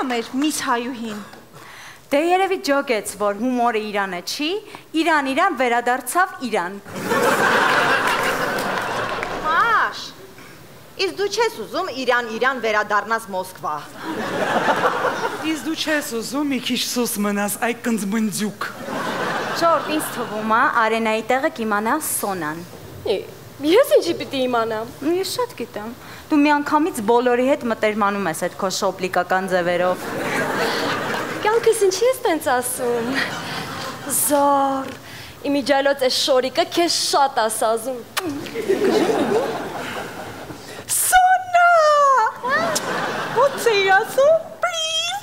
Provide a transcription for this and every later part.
ա մեր Միս Հայուհին։ Դե երևի ջոգեց, որ հումորը Իրանը չի, Իրան վերադարձավ Իրան։ Մաշ, իսկ դու չես ուզում Իրան վերադառնաս Մոսկվա։ Իսկ դու չես ուզում մի քիչ սուս մնաս այ կնձմնդյուկ։ Ժորդ, ինձ թվում է Արենայի տեղը կիմանա Սոնան։ Ես ինչի պիտի իմանամ։ Ես շատ գիտեմ։ Դու միանգամից բոլորի հետ մտերմանում ես այդ քո շոպլիկական ձևերով։ Կյանքս ինչի ես տենց ասում։ Զոր, իմիջայլոց այս շորիկը քեզ շատ ասազում։ Սոնա։ Ո՞ց էի ասում։ Պլիզ։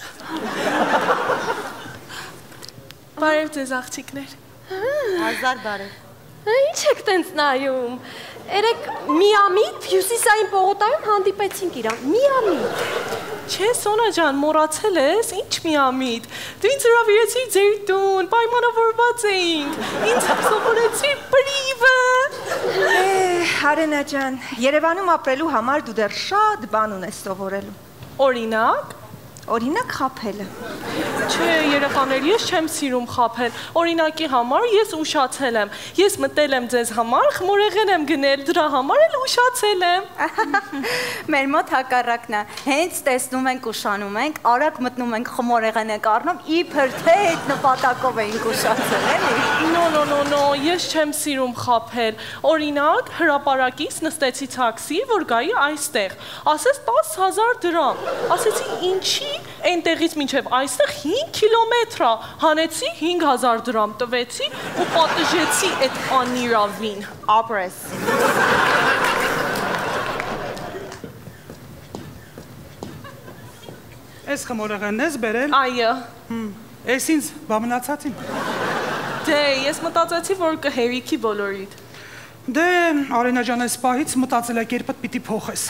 Բարև ձեզ աղջիկներ։ Հազար բարև։ Ինչ եք տենց նայում։ Երեք միամիտ հյուսիսային պողոտայում հանդիպեցինք իրան, միամիտ։ Չէ, Սոնա ջան, մոռացել ես, ինչ միամիտ։ Դու ինձ հրավիրեցի ձեր տուն, պայմանավորված էինք։ Ինձ սովորեցի պրիվը։ Արենա ջան, Երևանում ապրելու համար դու դեռ շատ բան ունես սովորելու։ Օրինակ։ Օրինակ խաբելը։ Չէ, երեխաներ, ես չեմ սիրում խաբել։ Օրինակի համար ես ուշացել եմ։ Ես մտել եմ ձեզ համար, խմորեղեն եմ գնել, դրա համար էլ ուշացել եմ։ Մեր մոտ հակառակն է։ Հենց տեսնում ենք ուշանում ենք, արագ մտնում ենք խմորեղեն ենք առնում, իբր թե այդ նպատակով էինք ուշացել, էլի։ No, ես չեմ սիրում խաբել։ Օրինակ, հրապարակից նստեցի թաքսի, որ գայի այստեղ։ Ասես 10,000 դրամ։ Ասեցի ինչի։ Այնտեղից մինչև այստեղ 5 կիլոմետր է, հանեցի 5,000 դրամ տվեցի ու պատժեցի այդ անիրավին։ Ապրես։ Այս խմորեղենն ես բերել։ Այո։ Այս ինձ բամնացածին։ Դե, ես մտածեցի, որ կհերիքի բոլորիդ։ Դե, Արենա ջան, այս պահից մտածելակերպդ պիտի փոխես։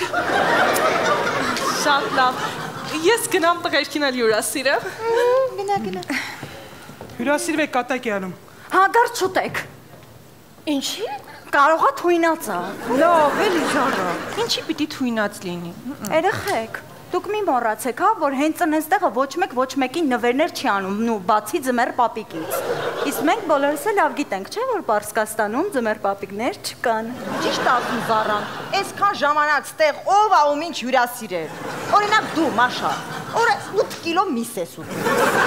Շատ լավ։ Ես գնամ տղերքին էլ հյուրասիրեմ։ Գնա։ Հյուրասիրվեք կատակ է անում։ Հագար չուտեք։ Ինչի։ Կարողա թույնացա։ Լավ, էլի Զարա, ինչի պիտի թույնած լինի։ Երեխեք, դուք մի մոռացեք, հա, որ հենց այնտեղը ոչ մեկին նվերներ չի անում, նու բացի ձմեռ պապիկից։ Իսկ մենք բոլորս էլ լավ գիտենք, չէ՞ որ Պարսկաստանում ձմեռ պապիկներ չկան։ Ճիշտ ասում Զարան, այսքան ժամանակ ստեղ ով ա ում ինչ հյուրասիրեր։ Օրինակ դու, Մաշա, օրը 8 կիլո միս ես ուտում։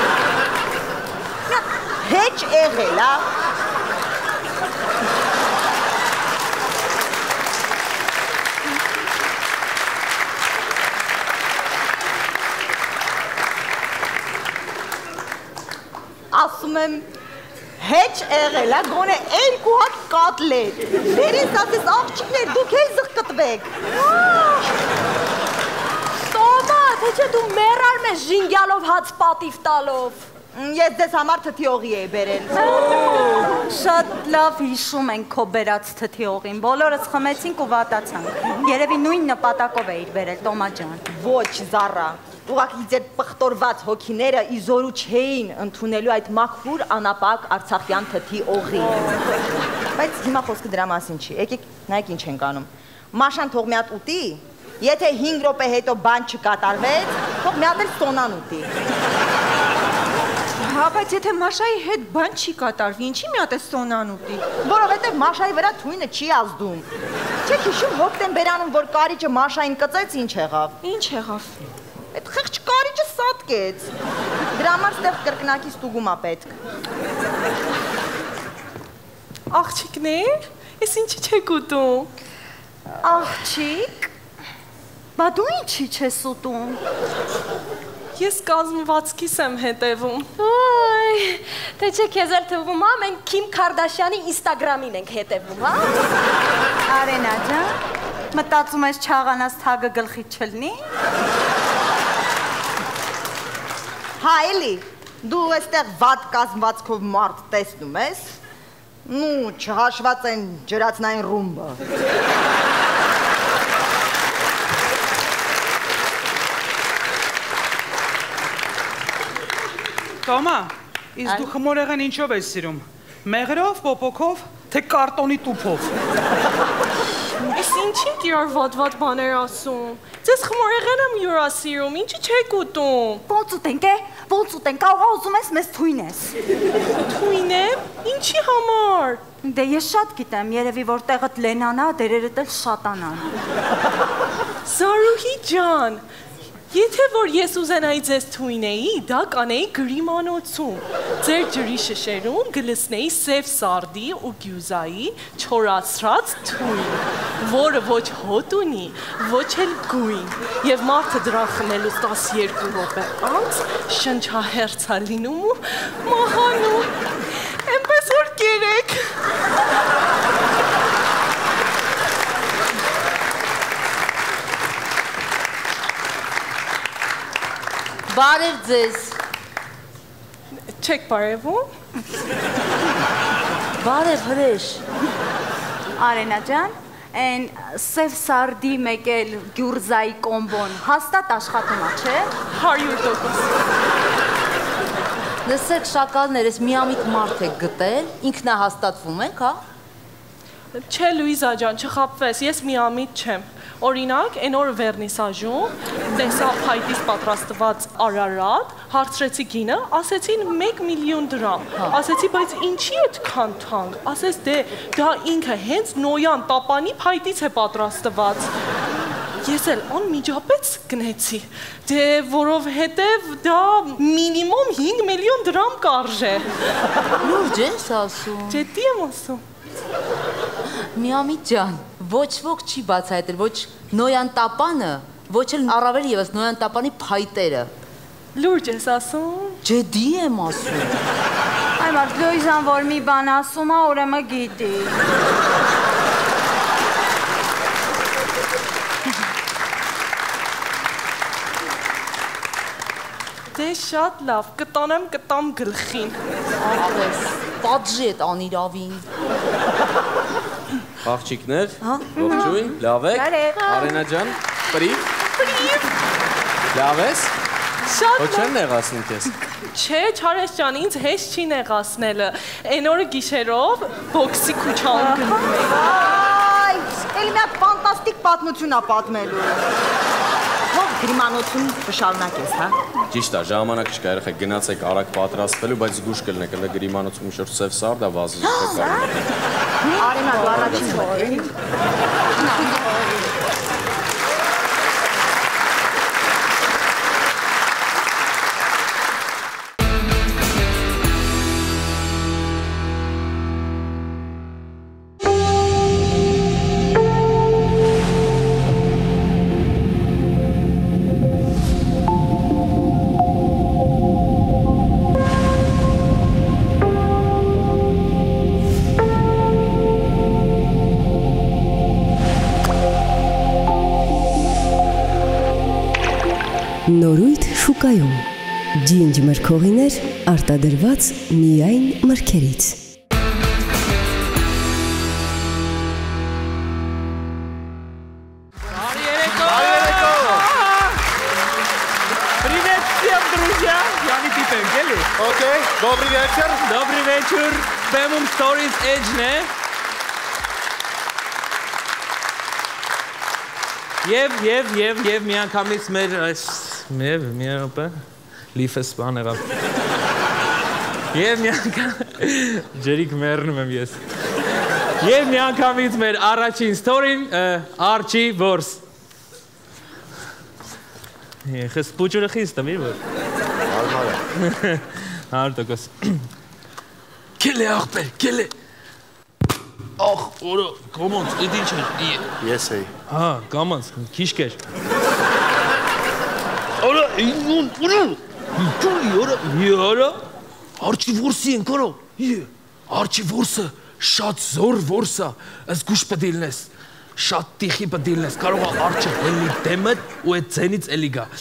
Հեչ եղել, հա։ Ասում եմ, հեչ եղել, հա, գոնե 2 հատ կատլետ։ Վերից ասես աղջիկներ, դուք էլ զղկտվեք։ Տոմա, թե չէ դու մեռար մեզ ժինգյալով հաց պատիվ տալով։ Ես դες համար թթի օղի էի բերել։ Շատ լավ հիշում ենք քո բերած թթի օղին, բոլորս խմեցինք ու վատացանք։ Երևի նույն նպատակով էիր բերել, Տոմա ջան։ Ոչ, Զարա, ուղղակի ձեր պղտորված հոգիները իզորու չէին ընդունելու այդ մաքուր անապակ արցախյան թթի օղին։ Բայց հիմա խոսքը դրա մասին չի, եկեք նայեք ինչ ենք անում։ Մաշան թող մի հատ ուտի, եթե 5 րոպե հետո բան չկատարվեց, թող մի հատ էլ Սոնան ուտի։ Հա, բայց եթե Մաշայի հետ բան չի կատարվի, ինչի մի հատ է Սոնան ուտի։ Որովհետև Մաշայի վրա թույնը չի ազդում։ Չեք հիշում հոկտեմբերանում, որ կարիճը Մաշային կծեց, ինչ եղավ։ Ինչ եղավ։ Այդ խեղճ կարիճը սատկեց։ Դրա համար ստեղ կրկնակի ստուգում ա պետք։ Աղջիկներ, ես ինչի չեք ուտում։ Աղջիկ, բա դու ինչի չես ուտում։ Ես կազմվածքիս եմ հետևում։ Այ, թե չէ քեզ էլ թվում է, մենք Քիմ Քարդաշյանի Ինստագրամին ենք հետևում, հա։ Արենա ջան, մտածում ես չաղանաս թագը գլխից չլնի։ Հա, էլի, դու այստեղ վատ կազմվածքով մարդ տեսնում ես, նու չհաշված են ջրածնային ռումբը։ Տոմա, իսկ դու խմորեղեն ինչով ես սիրում։ Մեղրով, պոպոքով, թե կարտոնի տուփով։ Ես ինչի եք իրար վատ բաներ ասում։ Ձեզ խմորեղեն եմ յուրասիրում, ինչի չեք ուտում։ Ոնց ուտենք է, ոնց ուտենք, կարող ուզում ես մեզ թույն ես։ Թույն եմ, ինչի համար։ Դե ես շատ գիտեմ, երևի որ տեղդ Լենանա, դերերդ էլ շատանան։ Զարուհի ջան, եթե որ ես ուզենայի ձեզ թույնեի, դա կանեի գրիմանոցում։ Ձեր ջրի շշերում գլսնեի սև սարդի ու գյուզայի չորացրած թույն, որը ոչ հոտ ունի, ոչ էլ գույն, եւ մարդը դրան խմելուց 12 րոպե անց շնչահերցա լինում ու մահանում։ Էնպես որ կերեք։ Բարև ձեզ։ Չեք բարևում։ Բարև հրեշ։ Արենա ջան, այն սև սարդի մեկ էլ գյուրզայի կոմբոն հաստատ աշխատում է, չէ։ 100%։ Լսեք շակալներ, ես միամիտ մարդ եք գտել, ինքնահաստատվում եք, հա։ Չէ Լուիզա ջան, չխաբվես, ես միամիտ չեմ։ Օրինակ, այն օրը վերնիսաժում տեսա փայտից պատրաստված արարատ, հարցրեցի գինը, ասեցին 1 միլիոն դրամ։ Ասեցի, բայց ինչի այդքան թանկ։ Ասես դե դա ինքը հենց Նոյան տապանի փայտից է պատրաստված։ Ես էլ անմիջապես գնեցի։ Դե որովհետև դա մինիմում 5 միլիոն դրամ կարժե։ Լուրջ ես ասում։ Ջետի եմ ասում։ Միամիտ ջան, ոչ ոք չի բացահայտել, ոչ Նոյան տապանը, ոչ էլ առավել եւս Նոյան տապանի փայտերը։ Լուրջ ես ասում։ Ջեդի եմ ասում։ Այ մարդ Լոյզան որ մի բան ասում է, ուրեմն գիտի։ Դե շատ լավ, կտամ գլխին։ Աղես, պատժի այդ անիրավին։ Աղջիկներ, ողջույն, լավ եք։ Արենա ջան, պրիվ։ Լավ ես։ Շատ Ոչ չեն նեղացնում քեզ։ Չէ, Չարես ջան, ինձ հեշտ չի նեղացնելը։ Այն օրը գիշերով բոքսի քուչան գնում էի։ Այ, էլի մի հատ ֆանտաստիկ պատմություն է պատմելու։ Ո՞վ գրիմանոցում կշարունակես, հա։ Ճիշտ է, ժամանակ չկա, երեխեք գնացեք արագ պատրաստվելու, բայց զգուշ կլինեք, ընդ գրիմանոցում ինչ-որ սև սարդ է վազում եք։ Արենա, դու առաջին մտի։ Նորույթ շուկայում ջինջ մրգողիներ արտադրված միայն մրգերից։ Привет всем, друзья! Я не Пипен, гели? Окей, добрый вечер. Добрый вечер. Bemum Stories Edge-ն է։ Եվ միանգամից մեր այս մի րոպե լիֆը սպան եղավ։ Եվ միանգամ ջերիկ մեռնում եմ ես։ Եվ միանգամից մեր առաջին ստորին Արչի Որս։ Ես պուջուրը խիստ եմ, իր որ։ Նորմալ է։ Հարտոկոս։ Կել է աղբեր, կել է։ Ախ, օրը, կոմանց, էդ ինչ է։ Ես էի։ Հա, կամանց, քիչ կեր։ Օրը, օրը։ Ճուլի, օրը։ Արչի Որսի են կարո։ Արչի Որսը շատ զոր որս է, ես գուշ պդիլնես։ Շատ տիխի պդիլնես, կարող է արջը հելի դեմդ ու այդ ձենից էլի գա։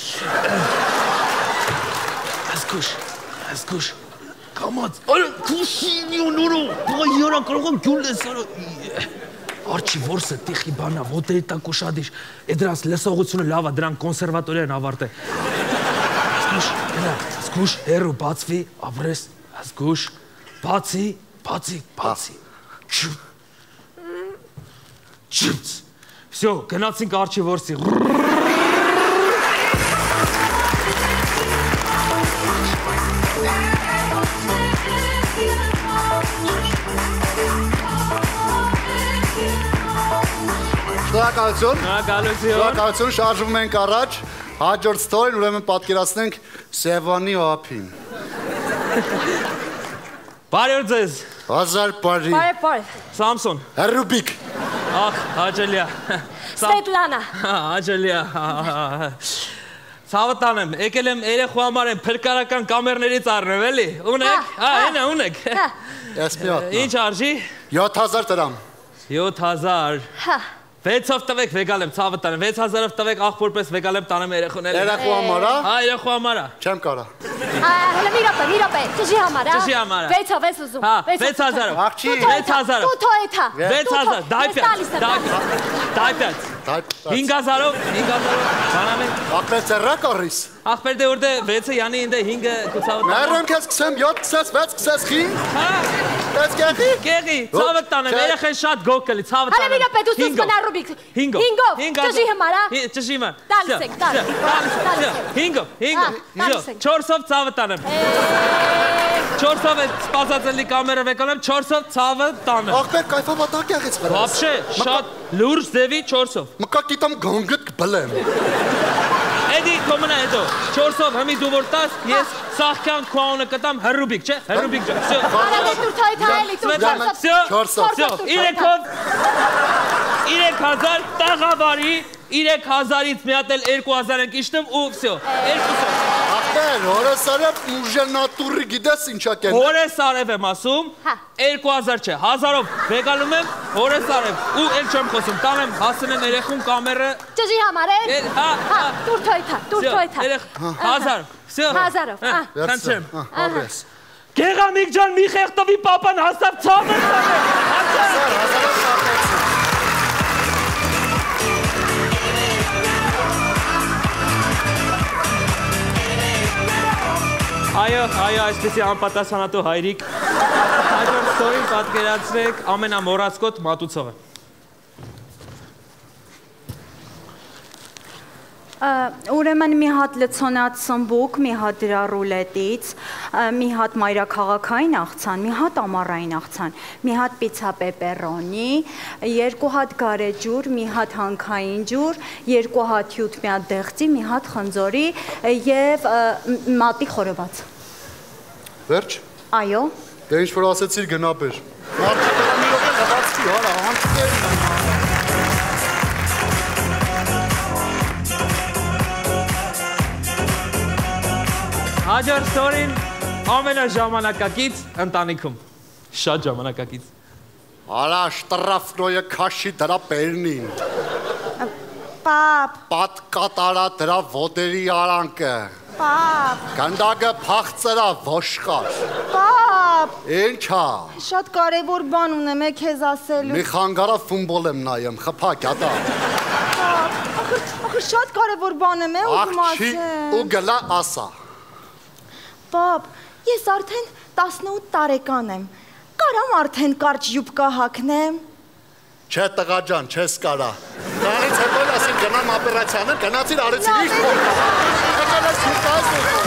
Ես գուշ, կամած, արը, կուշինյոն օրո, բաղա երա կարող եմ գյուլ ես, արը, արջի որսը տիխի բանա, ոտերի տակ ուշադիշ, է դրանց լսողությունը լավա, դրան կոնսերվատորի են ավարդ է։ Զգուշ, հերու, բացվի, ապրես, զգուշ, բացի, Չուց, Всё, գնացինք արջի որսի։ Շնորհակալություն։ Շնորհակալություն։ Շարժվում ենք առաջ։ Հաջորդ ստորին ուրեմն պատկերացնենք Սևանի ափին։ Բարի օր ձեզ։ Հազար բարի։ Բարի։ Սամսոն։ Հերուբիկ։ Ախ, հաջելիա։ Սվետլանա։ Հաջելիա։ Ցավտան եմ, եկել եմ երեխու համար եմ փրկարական կամերներից առնեմ, էլի։ Ունեք։ Հենա ունեք։ Ես մի հատ։ Ինչ արժի։ 7000 դրամ։ 7000։ Հա։ 6-ով տվեք վեգալ եմ, ցավտան եմ, 6000-ով տվեք աղբորպես վեգալ եմ տանեմ երեխուները։ Երեխու համար, հա։ Հա, երեխու համար։ Չեմ կարա։ Հələ մի րոպե, ճշի համար, հա։ Ճշի համար։ 6-ով ես ուզում։ Հա, 6000-ով։ Աղջի։ 6000-ով։ Դու թոյթա։ 6000, դայ 5000-ով, բանալենք։ Ախպեր ծերրա կառիս։ Ախպեր դե որտե 6-ը յանի ինձ 5-ը կուցավը։ Մերրեմ քեզ կսեմ 7 կսես 6 կսես 5։ Հա։ Ես կեղի։ Կեղի, ցավը տանեմ, երեխեն շատ գոկելի, ցավը տանեմ։ Հələ մի րոպե, դու սուս մնա Ռուբիկ։ 5-ով։ Ճշի համար, հա։ Ճշի համար։ Տալիս ենք, տալիս։ 5-ով, 4-ով ցավը տանեմ։ 4-ով է սպասածելի կամերը վեկանեմ, 4-ով ցավը տանեմ։ Ախպեր կայֆավատակ եղից վրաս։ Вообще, շատ լուրջ ձևի 4-ով։ Մկա կիտամ գանգըտ կբլեմ։ Էդի կոմնա հետո 4-ով հմի դու որ տաս, ես սաղքյան քոանը կտամ հրուբիկ, չէ, հրուբիկ ջան, всё։ Արադե դու թոյթա էլի, դու 3000 տաղավարի 3000-ից մի հատ էլ 2000 ենք իշտում ու всё, 200։ Ախպեր, հորես արև ուժենատուրի գիտես ինչա կեն։ Հորես արև եմ ասում, 2000 չէ, 1000-ով վեգալում եմ, հորես արև ու էլ չեմ խոսում, տանեմ հասնեմ երեխուն կամերը։ ճշի համար է։ Հա, դու թոյթա, դու թոյթա։ 1000, всё։ 1000-ով, հա։ Կանչեմ։ Հավես։ Գեղամիկ ջան, մի խեղտովի պապան հաստավ ցավը տանեմ։ Այո, այսպեսի անպատասխանատու հայրիկ։ Հաջորդ ստորին պատկերացրեք ամենամոռացկոտ մատուցողը։ Ուրեմն մի հատ լցոնած սմբուկ, մի հատ դրա ռուլետից, մի հատ մայրաքաղաքային աղցան, մի հատ ամառային աղցան, մի հատ պիցա պեպերոնի, 2 հատ գարեջուր, մի հատ հանքային ջուր, 2 հատ հյութ, մի հատ դեղցի, մի հատ խնձորի եւ մատի խորոված։ Վերջ։ Այո։ Դե ինչ որ ասեցիր գնա բեր։ Մարդը մի րոպե լվացքի, հարա, հանցկեր։ Հաջորդ ստորին ամենաժամանակակից ընտանիքում։ Շատ ժամանակակից։ Արա շտրաֆնոյը քաշի դրա պերնին։ Պապ։ Պատ կատարա դրա ոտերի արանքը։ Պապ։ Գնդակը փախծրա ոշխար։ Պապ։ Ինչա։ Շատ կարևոր բան ունեմ է քեզ ասելու։ Մի խանգարա ֆումբոլ եմ նայեմ, խփակ, ատա։ Ախր շատ կարևոր բան եմ է ուզում Աղջի ու գլա ասա։ Պապ, ես արդեն 18 տարեկան եմ։ Կարամ արդեն կարճ յուբկա հագնեմ։ Չէ տղա ջան, չես կարա։ Դրանից հետո ասին գնամ օպերացիանը, գնացիր արեցիր իր փոքր։ Եկել ես յուբկաս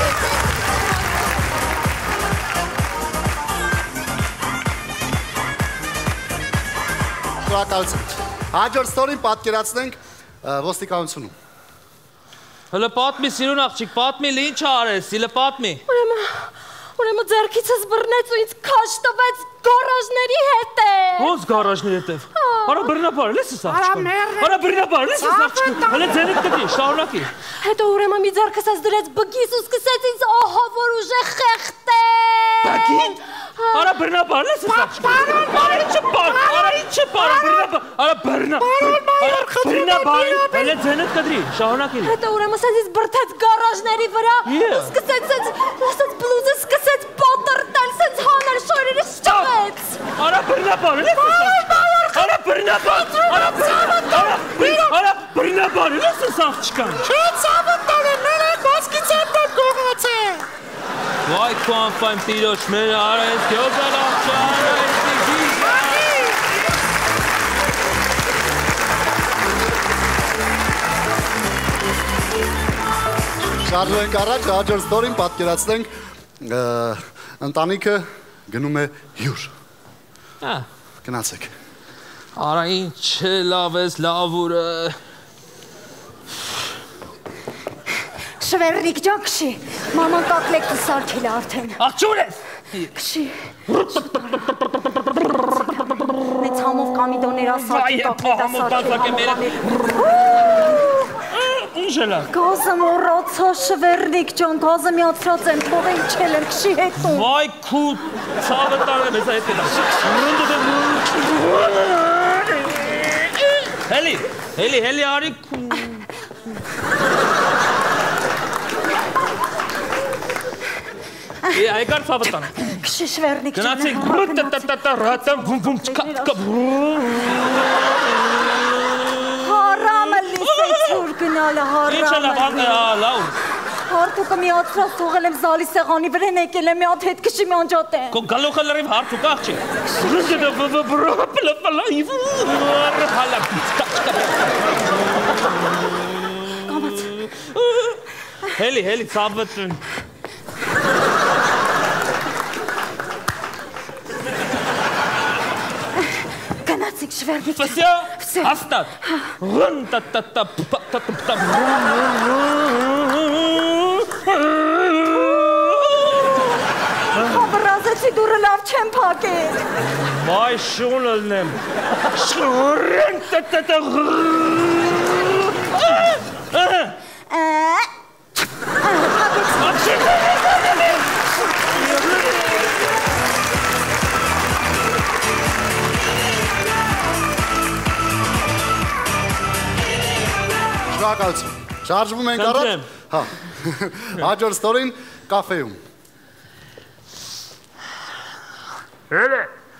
Շնորհակալություն։ Հաջորդ ստորին պատկերացնենք ոստիկանությունում։ Հələ պատմի սիրուն աղջիկ, պատմի ինչ արես, իլը պատմի։ Ուրեմն ձեռքիցս բռնեց ու ինձ քաշ տվեց գարաժների հետև։ Ոնց գարաժների հետև։ Արա բռնապարել ես սա աղջիկ։ Արա բռնապարել ես սա աղջիկ։ Հələ ձենիդ դի, շարունակի։ Հետո ուրեմն մի ձեռքս դրեց բգիս ու սկսեց ինձ ահավոր ուժեղ խեղդել։ Բագին։ Արա բռնապարել ես սա աղջիկ։ Արա ինչ պար, արա ինչ պար, բռնապար։ Արա բռնա։ Բռնապար, հələ ձենիդ դի, շարունակի։ Հետո ուրեմն ասած ինձ բրթեց գարաժների վրա ու սկսեց ասած բլուզը սկսեց պատրտել, սենց հանել շորերը շճվեց։ Արա բռնապարել ես սա աղջիկ։ Արա բռնապար, արա բռնապարել ես սա աղջիկան։ Չէ ցավը տանը, մերը կոսկից եմ դեպ գողաց է։ Վայ քո անֆայմ տիրոջ, մեր արա ես գյոզալ աղջա, արա ես գիզա։ Շարժում ենք առաջ, հաջորդ ստորին պատկերացնենք ընտանիքը գնում է հյուր։ Գնացեք։ Արա ինչ լավ ես լավուրը։ Շվերնիկ ջան, քշի։ Մաման կակլեկտը սարքել է արդեն։ Աղջուր ես։ Քշի։ Մեծ համով կամիդոներ ասարքի կակլեկտը սարքել։ Ինչ է լավ։ Գազը մոռացա շվերնիկ ջան, գազը միացրած եմ, թող է իջել եմ, քշի հետո։ Վայ քու ցավը տանը մեզ այդ է։ Հելի արի քու։ Այգար ցավը տանը։ Քշի շվերնիկ ջան։ Գնացեք ռատամ վում չկա։ Հարամը լիսեցուր գնալը հարամը։ Ինչ է լավ, Հարթուկը միացրած թողել եմ զալի սեղանի վրեն եկել եմ մի հատ հետ քշի մի անջատեն։ Քո գալուխը լրիվ հարթուկ աղջի։ Կամաց։ Հելի ցավը տնի։ Գնացեք շվերնիկ ջան։ Վսյա, հաստատ։ Ռն տա Հաբրազեցի դուրը լավ չեմ փակել։ Վայ շուն ըլնեմ։ Շուրն տա Շնորհակալություն։ Շարժվում ենք առաջ։ Հա։ Հաջորդ ստորին կաֆեում։ Հելե։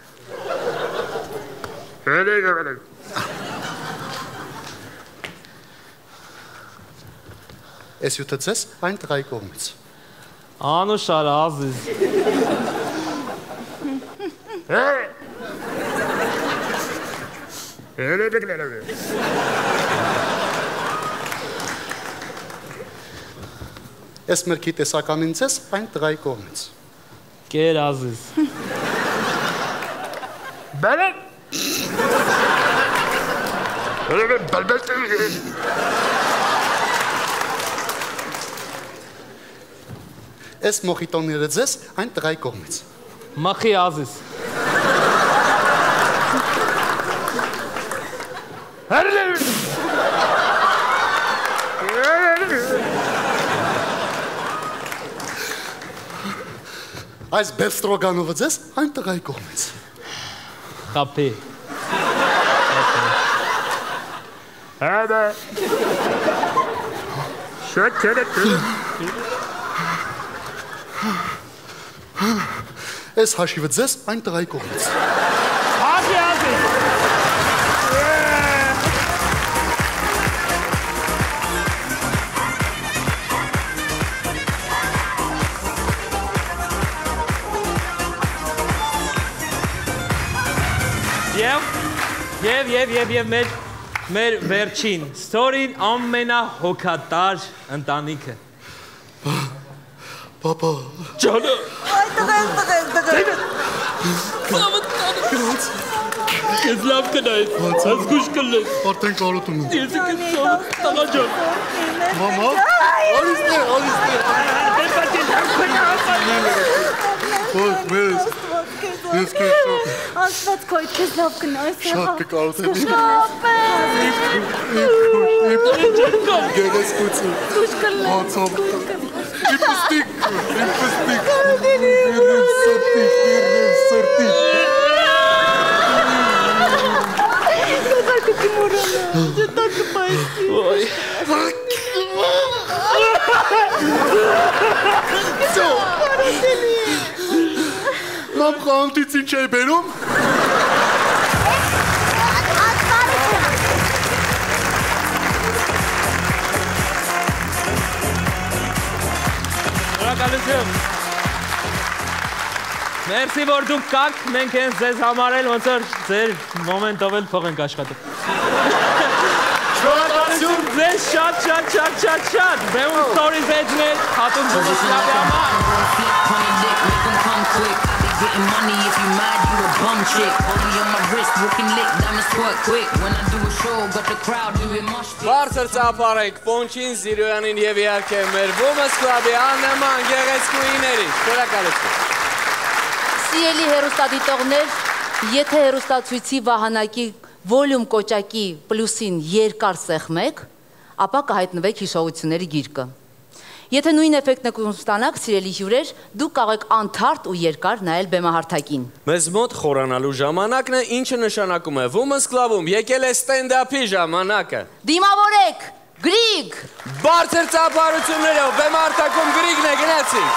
Ես յութը ձեզ այն տղայի կողմից։ Անուշար ազիզ։ Ես մրգի տեսականին ձեզ այն տղայի կողմից։ Կեր ազիզ։ Բելե։ Ես մոխիտոները ձեզ այն տղայի կողմից։ Մախի ազիզ։ Այս բերստրոգանովը ձեզ այն տղայի կողմից։ Կապի։ Հաբա։ Շոքերը։ Ես հաշիվը ձեզ այն տղայի կողմից։ Հագի ազիզ։ Եվ մեր վերջին ստորին ամենահոգատար ընտանիքը։ Պապա։ Ջանը։ Տղեն։ Ես լավ կնայես, ազգուշ կլես։ Արդեն կարոտում եմ։ Ես եկես ծորը, տղա ջան։ Մամա, արիստե։ Ոյ, մեզ։ Ես քեզ շոք։ Աստված քո քեզ լավ կնայես։ Շատ կկարոտեմ։ Գերեսկուցի։ Հացավ։ Իպստիկ։ Սրտի։ Կոզարկը մորանա, ջտակը պայսի։ Ոյ։ Սո։ Մամ խանտից ինչ է բերում։ Շնորհակալություն։ Մերսի որ դուք կաք, մենք հենց ձեզ համարել ոնց որ ձեր մոմենտով էլ փող ենք աշխատում։ Շնորհակալություն։ Շնորհակալություն ձեզ շատ։ Բեուն story վեճներ, հատուն Բոմասկլավի համար։ Getting money if you mad, you a bum chick. Holy on my wrist, walking lick, diamonds twerk quick. When I do a show, got the crowd doing much. Բարձր ծափարեք Պոնչին, Զիրոյանին եւ իհարկե մեր Բոմասկլավի աննման գեղեցկուհիների։ Շնորհակալություն։ Սիրելի հեռուստադիտողներ, եթե հեռուստացույցի վահանակի վոլյում կոճակի պլյուսին երկար սեղմեք, ապա կհայտնվեք հիշողությունների գիրկը։ Եթե նույն էֆեկտն եք ստանաք, սիրելի հյուրեր, դուք կարող եք անթարթ ու երկար նայել բեմահարթակին։ Մեզ մոտ խորանալու ժամանակն է, ինչը նշանակում է Women's Club-ում եկել է ստենդափի ժամանակը։ Դիմավորեք, Գրիգ։ Բարձր ծափարություններով բեմահարթակում Գրիգն է, գնացինք։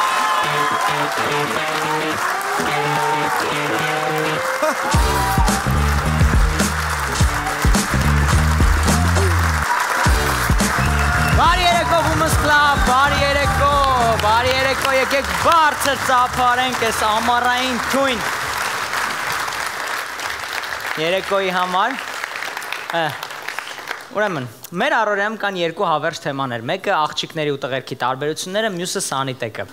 Բարի երեկո Women's Club, բարի երեկո, եկեք բարձր ծափարենք այս ամառային թույն երեկոյի համար։ Ուրեմն, մեր առօրյայում կան երկու հավերժ թեմաներ, մեկը աղջիկների ու տղերքի տարբերությունները, մյուսը սանիտեկը։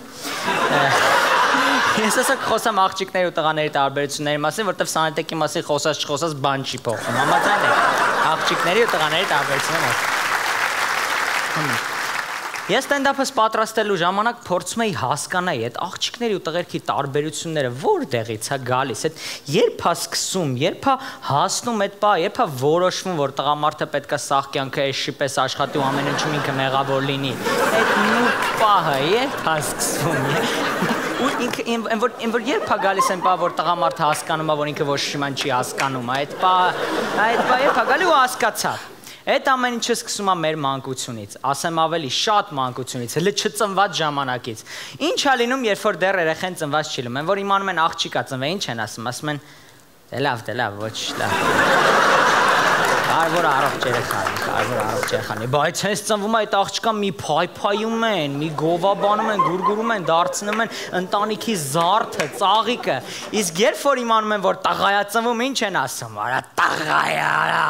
Ես ասա կխոսամ աղջիկների ու տղաների տարբերությունների մասին, որտեվ սանիտեկի մասին խոսած բան չի փոխվում, համաձայն եք, աղջիկների ու տղաների տարբերությունների մասին։ Ես ստենդափս պատրաստելու ժամանակ փորձում էի հասկանալ այդ աղջիկների ու տղերքի տարբերությունները որտեղից է գալիս, այդ երբ է սկսում, երբ է հասնում այդ բանը, երբ է որոշվում, որ տղամարդը պետք է սաղ կյանքը էշի պես աշխատի ու ամեն ինչում ինքը մեղավոր լինի։ Այդ նույն պահը երբ է սկսվում։ Ու ինքը որ երբ է գալիս այն բանը, որ տղամարդը հասկանում է, որ ինքը ոչ մի չի հասկանում, այդ բանը երբ է գալի ու հասկացա։ Այդ ամեն ինչը սկսում է մեր մանկությունից, ասեմ ավելի շատ մանկությունից, հենց չծնված ժամանակից։ Ինչ է լինում, երբ որ դեռ երեխան ծնված չի լինում, որ իմանում են աղջիկա ծնվել, ինչ են ասում են, դե լավ, ոչ լավ։ Կարևոր առողջ երեխան է, բայց հենց ծնվում է այդ աղջկա մի փայփայում են, մի գովաբանում են, գուրգուրում են, դարձնում են ընտանիքի զարդը, ծաղիկը։ Իսկ երբ որ իմանում են, որ տղայա ծնվում, ինչ են ասում, արա տղայա,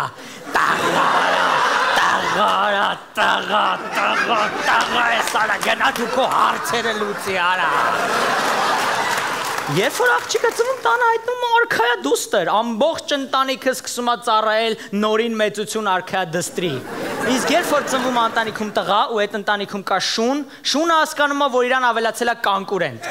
տղա ես արա, գնա դու քո հարցերը լուծի արա։ Երբ որ աղջիկը ծնվում տանը հայտնում արքայա դուստր, ամբողջ ընտանիքը սկսում է ծառայել նորին մեծություն արքայա դստրի։ Իսկ երբ որ ծնվում է ընտանիքում տղա ու այդ ընտանիքում կա շունը հասկանում է, որ իրան ավելացել է կոնկուրենտ։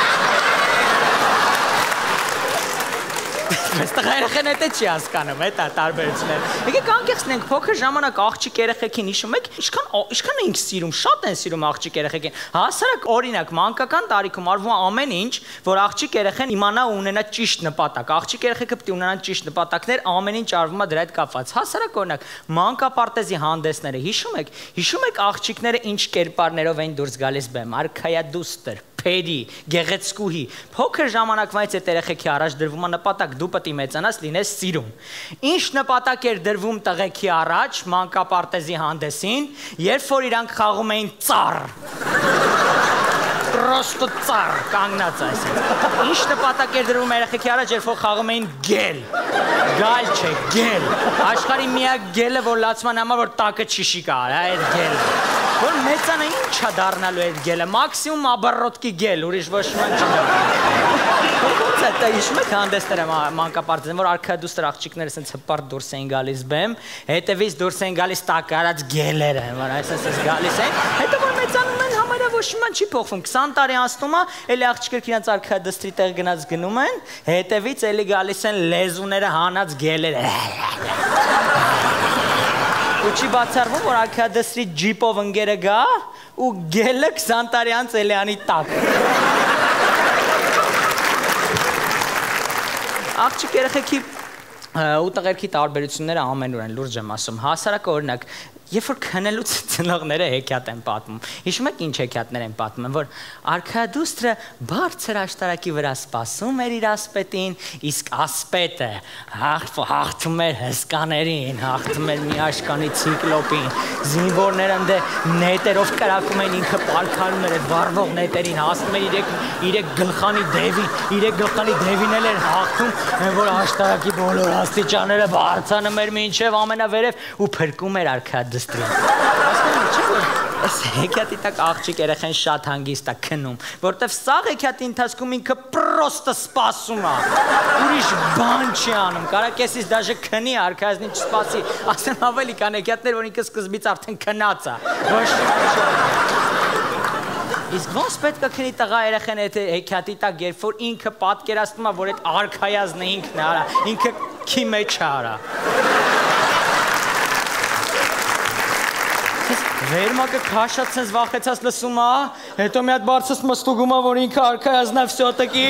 Բայց տղա երեխան էդ չի հասկանում, այդ տարբերությունները։ Եկեք անկեղծ լինենք, փոքր ժամանակ աղջիկ երեխեքին հիշում եք, ինչքան ենք սիրում, շատ են սիրում աղջիկ երեխեքին։ Հասարակ օրինակ մանկական տարիքում արվում է ամեն ինչ, որ աղջիկ երեխան իմանա ու ունենա ճիշտ նպատակ։ Աղջիկ երեխեքը պետք է ունենան ճիշտ նպատակներ, ամեն ինչ արվում է դրա հետ կապված։ Հասարակ օրինակ մանկապարտեզի հանդեսները հիշում եք աղջիկները ինչ կերպարներով են դուրս գալիս բեմ, արքայա դուստր, փերի, գեղեցկուհի, փոքր ժամանակվանից այդ երեխեքի առաջ դրվում է նպատակ, դու պետք է մեծանաս լինես սիրուն։ Ինչ նպատակ էր դրվում տղեկի առաջ մանկապարտեզի հանդեսին, երբ որ իրանք խաղում էին ծառ։ Պրոստո ծառ, կանգնած այսպես։ Ինչ նպատակ էր դրվում երեխեքի առաջ, երբ որ խաղում էին գել։ Գալ չէ, գել։ Աշխարհի միակ գելը, որ լացման համար որ տակը չիշի կա, այդ գելը։ Որ մեծանա ի՞նչ է դառնալու այդ գելը, մաքսիմում աբարոտկի գել, ուրիշ ոչ մի չի դառնալու։ Ոնց է դա հիշում եք հանդեսները մանկապարտեզին, որ արքադուստր աղջիկները ասենց հպարտ դուրս էին գալիս բեմ, հետևից դուրս էին գալիս տակ արած գելերը, որ այսպես գալիս են, հետո որ մեծանում են համարյա ոչ մի չի փոխվում, 20 տարի անցնում է, էլի աղջիկները իրենց արքադուստրի տեղ գնաց գնում են, հետևից էլի գալիս են լեզուները հանած գելերը։ Ու չի բացառվում, որ արքադուստրի ջիպով ընկերը գա ու գելը 20 տարի անց էլի անի տակ։ Աղջիկ երեխեքի ու տղերքի տարբերությունները ամենուր են, լուրջ եմ ասում, հասարակ օրինակ, երբ որ քնելուց ծնողները հեքիաթ են պատմում, հիշում եք ինչ հեքիաթներ են պատմում, որ արքադուստրը բարձր աշտարակի վրա սպասում էր իր ասպետին, իսկ ասպետը հաղթում էր հսկաներին, հաղթում էր մի աշկանի ցիկլոպին, զինվորները ընդ նետերով կրակում են, ինքը պալքանում էր այդ վառվող նետերին, հասնում էր իրեք գլխանի դևին էլ էր հաղթում, որ աշտարակի բոլոր աստիճանները բարձանում էր մինչև ամենավերև ու փրկում էր արքադուստրը։ զստրի։ Հասկանում եք, չէ՞ որ այս հեքիաթի տակ աղջիկ երեխան շատ հանգիստ է քնում, որտեվ սա հեքիաթի ընթացքում ինքը պրոստը սպասում է։ Ուրիշ բան չի անում, կարա կեսից դաժե քնի, արքայազնին չսպասի, ասեմ ավելի կան հեքիաթներ, որ ինքը սկզբից արդեն քնած է։ Ոչ Իսկ ոնց պետք է քնի տղա երեխան այդ հեքիաթի տակ, երբ որ ինքը պատկերացնում է, որ այդ արքայազնը ինքն է արա, ինքըքի մեջ է արա։ Վերմակը քաշած sense վախեցած լսում է, հետո մի հատ բարձրացնում է ստուգում է, որ ինքը արքայազնը всё-таки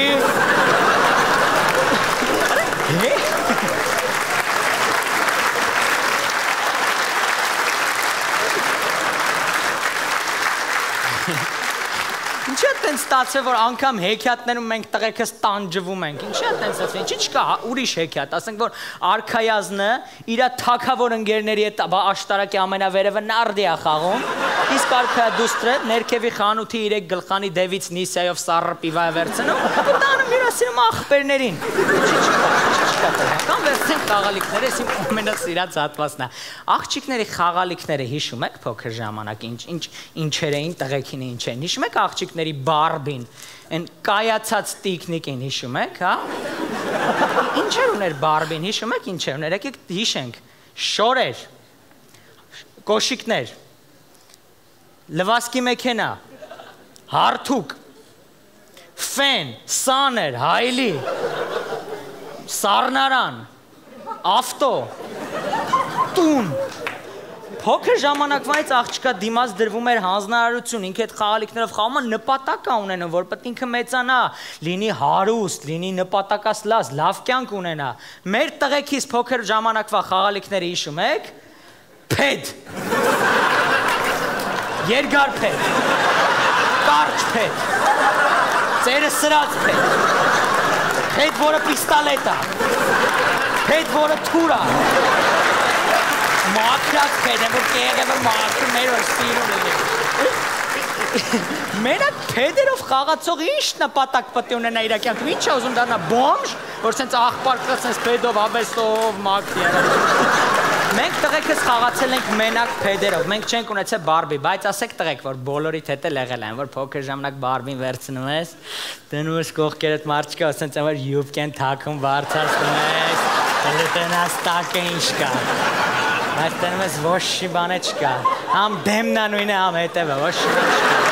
Ինչի՞ է տենց ստացվել, որ անգամ հեքիաթներում մենք տղեկս տանջվում ենք։ Ինչի՞ է տենց ստացվել։ Ինչի՞ չկա ուրիշ հեքիաթ, ասենք որ արքայազնը իր թագավոր ընկերների հետ աշտարակի ամենավերևը նարդի է խաղում, իսկ արքայադուստրը ներքևի խանութի 3 գլխանի դևից նիսայով սառը պիվա է վերցնում, ու տանում հյուրասիրում աղբերներին։ Ինչի՞ չկա։ Կամ վերցնենք խաղալիքները, ես իմ ամենասիրած հատվածն է։ Աղջիկների խաղալիքները հիշում եք փոքր ժամանակ ինչեր էին տղեկին ինչ են։ Հիշում եք աղջիկների Բարբին, այն կայացած տիկնիկին հիշում եք, հա։ Ինչեր ուներ Բարբին, հիշում եք ինչեր ուներ, եկեք հիշենք։ Շորեր, կոշիկներ, լվասկի մեքենա, հարթուկ, ֆեն, սաներ, հայլի, սառնարան, ավտո, տուն։ Փոքր ժամանակվանից աղջիկա դիմաց դրվում էր հանձնարարություն, ինքը այդ խաղալիքներով խաղում է նպատակ է ունենում, որ պետք ինքը մեծանա, լինի հարուստ, լինի նպատակասլաց, լավ կյանք ունենա։ Մեր տղեկից փոքր ժամանակվա խաղալիքները հիշում եք։ Փեդ։ Երկար փեդ։ Կարճ փեդ։ Ծերը սրած փեդ։ Փեդ, որը պիստոլետ է։ Փեդ, որը թուր է։ Մաքրած փեդ է, որ կեղև որ մաքրում էր, որ սիրում էր։ Մենակ փեդերով խաղացող ինչ նպատակ պետք է ունենա իր կյանքում, ինչ է ուզում դառնա բոմժ, որ սենց աղբար կրած փեդով, աբեսով մաքրի։ Մենք տղեկս խաղացել ենք մենակ փեդերով, մենք չենք ունեցել Բարբի, բայց ասեք տղեկ, որ բոլորիդ հետ էլ եղել են, որ փոքր ժամանակ Բարբին վերցնում ես, դնում ես կողքերդ մարդ չկա, ասենց որ յուբկեն թաքում բարձրացնում ես, հենց տնաս տակը ինչ կա։ Բայց տնում ես ոչ շի բան չկա, համ դեմն է նույնը, համ հետևը, ոչ շի բան չկա։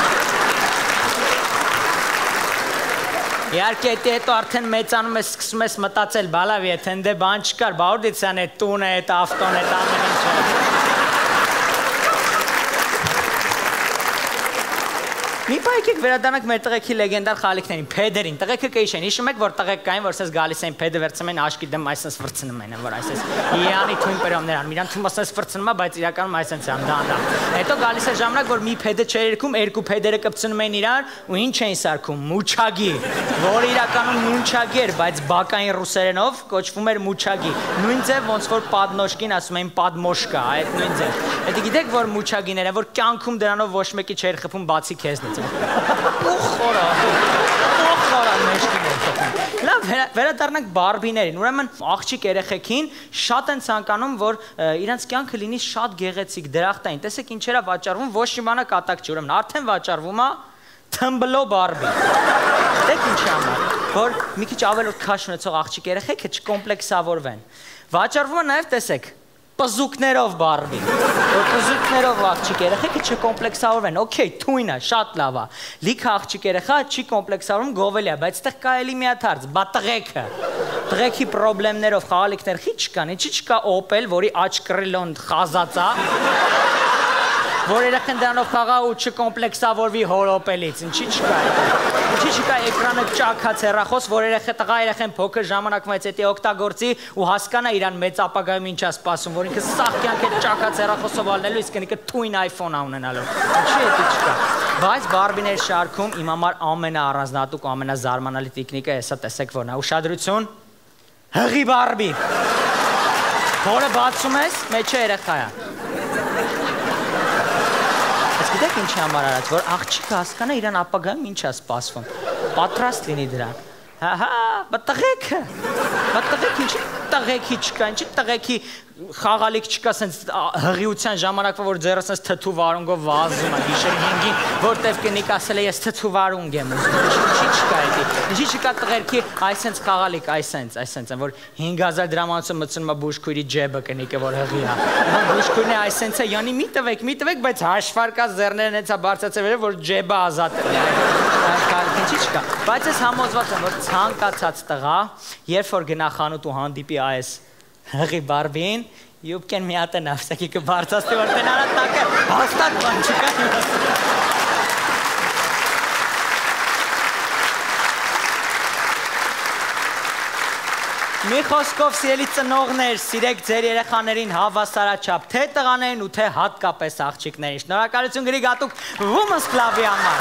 Իհարկե հետո արդեն մեծանում ես, սկսում ես մտածել, բալավ, եթե ընդե բան չկար, բա ուր դիցան այդ տունը, այդ ավտոն, այդ ամեն ինչը։ Մի բա եկեք վերադառնանք մեր տղեկի լեգենդար խաղալիքներին, փեդերին, տղեկը կհիշեն, հիշում եք, որ տղեկ կային, որ ասես գալիս էին փեդը վերցնում են աշկի դեմ այսպես վրցնում են, որ այսպես իանի թույն պերոմներ անում, իրան թվում ասես վրցնում է, բայց իրականում այսպես ան դանդա։ Հետո գալիս է ժամանակ, որ մի փեդը չէր երգում, երկու փեդերը կպցնում էին իրար ու ինչ էին սարքում, մուչագի, որ իրականում նունչագի էր, բայց բակային ռուսերենով կոչվում էր մուչագի։ Նույն ձև ոնց որ падնոշկին ասում էին падմոշկա, այդ նույն ձև։ Հետո գիտեք, որ մուչագիները, որ կյանքում դրանով ոչ մեկի չէր խփում բացի քեզնից։ Լավ, վերադառնանք Բարբիներին, ուրեմն աղջիկ երեխեքին շատ են ցանկանում, որ իրանց կյանքը լինի շատ գեղեցիկ, դրախտային, տեսեք ինչերա վաճառվում, ոչ մի բանը կատակ չի, ուրեմն արդեն վաճառվում է թմբլո Բարբի, դեք ինչի համար, որ մի քիչ ավելորդ քաշ ունեցող աղջիկ երեխեքը չկոմպլեքսավորվեն, վաճառվում է նաև տեսեք, պզուկներով Բարբի, որ պզուկներով աղջիկ երեխեքը չկոմպլեքսավորվեն, օքեյ, թույն է, շատ լավ է, լիքը աղջիկ երեխա չի կոմպլեքսավորվում գովելի է, բայց այդտեղ կա էլի մի հատ հարց, բա տղեկը, տղեկի պրոբլեմներով խաղալիքներ խի չկան, ինչի չկա օպել, որի աչ կռիլոն խազած է, որ երեխեն դրանով խաղա ու չկոմպլեքսավորվի հորոպելից, ինչի չկա էկրանը ճաքած հեռախոս, որ տղա երեխեն փոքր ժամանակվանից հետի օգտագործի ու հասկանա իրան մեծ ապագայում ինչ է սպասում, որ ինքը սաղ կյանք է ճաքած հեռախոսով ալնելու, իսկ ինքը թույն iPhone-ը ունենալու, ինչի հետի չկա, բայց Բարբիներ շարքում իմ համար ամենաառանձնահատուկ ու ամենազարմանալի տիկնիկը հեսա տեսեք որն է, ուշադրություն, հղի Բարբի, որը բացում ես, մեջը երեխա է։ Գիտեք ինչի համար արած, որ աղջիկը հասկանա իրան ապագայում ինչ է սպասվում, պատրաստ լինի դրան, հա, բա տղեկ ինչի, տղեկի չկա, ինչի տղեկի խաղալիք չկա սենց հղիության ժամանակվա, որ ձերը սենց թթու վարունգով վազում է, գիշեր 5-ին, որտև կնիկ ասել է, ես թթու վարունգ եմ ուզում, ինչի չկա էդի, ինչի չկա տղերքի այս սենց խաղալիք, այս սենց, որ 5000 դրամանություն մծնում է բուժքույրի ջեբը կնիկը, որ հղի է, բուժքույրն է այս սենց է, յանի մի տվեք, բայց հաշվարկա զերներն հենց է բարձացել, որ ջեբը ազատ է, ինչի չկա, բայց ես համոզված եմ, որ ցանկացած տղա, երբ որ գնա խանութ ու հանդիպի այս հղի բարբին, յուբկեն մի հատ է նավսակի կբարձացնի, որ տենարա տակը հաստատ բան չկա։ Մի խոսքով սիրելի ծնողներ, սիրեք ձեր երեխաներին հավասարաչափ, թե տղաներին ու թե հատկապես աղջիկներին։ Շնորհակալություն գրի Գատուկ Women's Club-ի համար։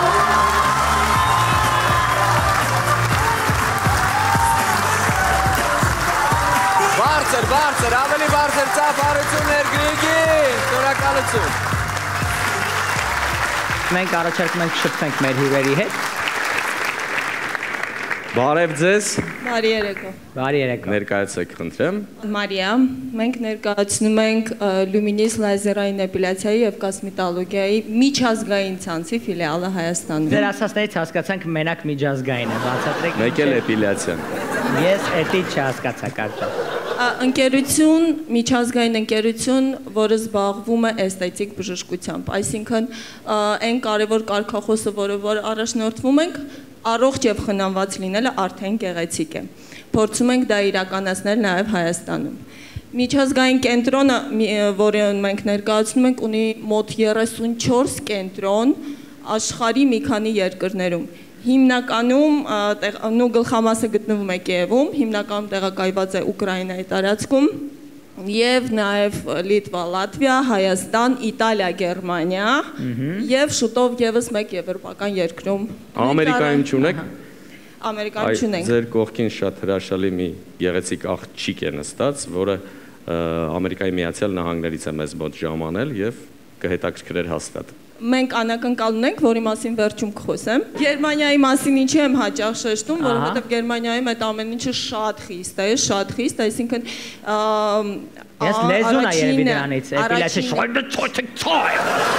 Բարձր, ավելի բարձր ծափարություններ Գրիգին, շնորհակալություն։ Մենք առաջարկում ենք շփվենք մեր հյուրերի հետ։ Բարև ձեզ։ Բարի երեկո։ Բարի երեկո։ Ներկայացեք, խնդրեմ։ Մարիա, մենք ներկայացնում ենք Լումինիս լազերային էպիլյացիայի եւ կոսմետոլոգիայի միջազգային ցանցի ֆիլիալը Հայաստանում։ Ձեր ասածներից հասկացանք մենակ միջազգային է, բացատրեք։ Մեկ էլ էպիլյացիան։ Ես էդի չհասկացա կարճ։ Ընկերություն, միջազգային ընկերություն, որը զբաղվում է էսթետիկ բժշկությամբ, այսինքն այն կարևոր կարգախոսը, որ առաջնորդվում ենք, առողջ եւ խնամված լինելը արդեն գեղեցիկ է։ Փորձում ենք դա իրականացնել նաեւ Հայաստանում։ Միջազգային կենտրոնը, որը մենք ներկայացնում ենք, ունի մոտ 34 կենտրոն աշխարհի մի քանի երկրներում։ Հիմնականում գլխամասը գտնվում է Կիևում, հիմնականում տեղակայված է Ուկրաինայի տարածքում եւ նաեւ Լիտվա, Լատվիա, Հայաստան, Իտալիա, Գերմանիա եւ շուտով եւս մեկ եվրոպական երկրում։ Ամերիկայում չունեք։ Ամերիկայում չունենք։ Ձեր կողքին շատ հրաշալի մի գեղեցիկ աղջիկ է նստած, որը Ամերիկայի Միացյալ Նահանգներից է մեզ մոտ ժամանել եւ կհետաքրքրեր հաստատ։ Մենք անակնկալ ունենք, որի մասին վերջում կխոսեմ։ Գերմանիայի մասին ինչի եմ հաճախ շեշտում, որովհետև Գերմանիայում այդ ամեն ինչը շատ խիստ է, այսինքն Ես լեզուն է երևի դրանից, էպիլյացիա շոյնը ցոյ։